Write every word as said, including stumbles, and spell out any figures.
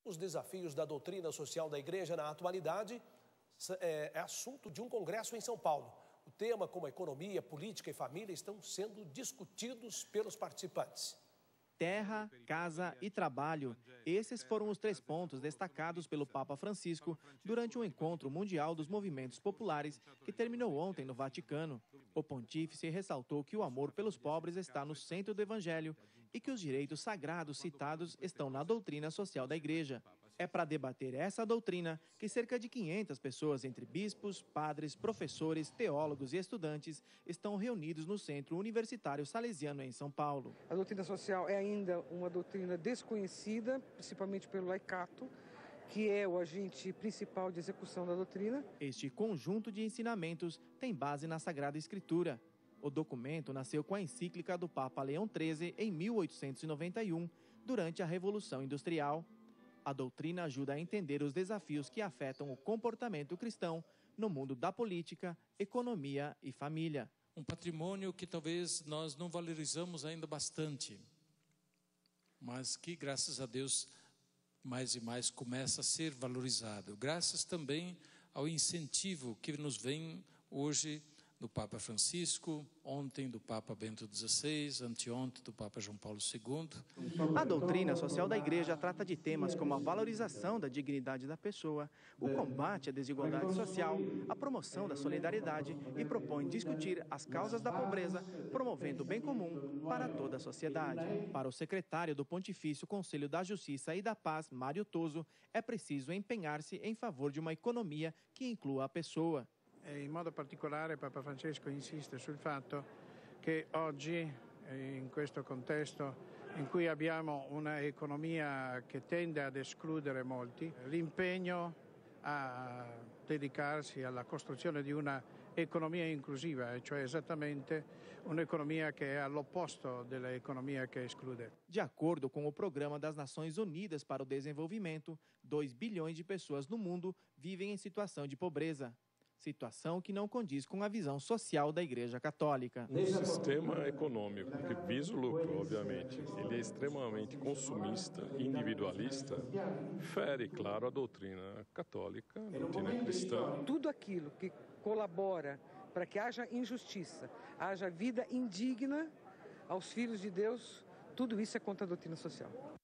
Os desafios da doutrina social da Igreja na atualidade é, é assunto de um congresso em São Paulo. O tema, como a economia, política e família, estão sendo discutidos pelos participantes. Terra, casa e trabalho. Esses foram os três pontos destacados pelo Papa Francisco durante o Encontro Mundial dos Movimentos Populares, que terminou ontem no Vaticano. O pontífice ressaltou que o amor pelos pobres está no centro do Evangelho e que os direitos sagrados citados estão na doutrina social da Igreja. É para debater essa doutrina que cerca de quinhentas pessoas, entre bispos, padres, professores, teólogos e estudantes, estão reunidos no Centro Universitário Salesiano em São Paulo. A doutrina social é ainda uma doutrina desconhecida, principalmente pelo laicato, que é o agente principal de execução da doutrina. Este conjunto de ensinamentos tem base na Sagrada Escritura. O documento nasceu com a encíclica do Papa Leão treze em mil oitocentos e noventa e um, durante a Revolução Industrial. A doutrina ajuda a entender os desafios que afetam o comportamento cristão no mundo da política, economia e família. Um patrimônio que talvez nós não valorizamos ainda bastante, mas que, graças a Deus, mais e mais começa a ser valorizado. Graças também ao incentivo que nos vem hoje do Papa Francisco, ontem do Papa Bento dezesseis, anteontem do Papa João Paulo segundo. A doutrina social da Igreja trata de temas como a valorização da dignidade da pessoa, o combate à desigualdade social, a promoção da solidariedade e propõe discutir as causas da pobreza, promovendo o bem comum para toda a sociedade. Para o secretário do Pontifício Conselho da Justiça e da Paz, Mário Toso, é preciso empenhar-se em favor de uma economia que inclua a pessoa. In modo particolare Papa Francesco insiste sul fatto che oggi, in questo contesto in cui abbiamo una economia che tende ad escludere molti, l'impegno a dedicarsi alla costruzione di una economia inclusiva, cioè esattamente un'economia che è all'opposto dell'economia che esclude. De acordo com o Programa das Nações Unidas para o Desenvolvimento, dois bilhões de pessoas no mundo vivem em situação de pobreza. Situação que não condiz com a visão social da Igreja Católica. O sistema econômico, que visa o lucro, obviamente, ele é extremamente consumista, individualista, fere, claro, a doutrina católica, a doutrina cristã. Tudo aquilo que colabora para que haja injustiça, haja vida indigna aos filhos de Deus, tudo isso é contra a doutrina social.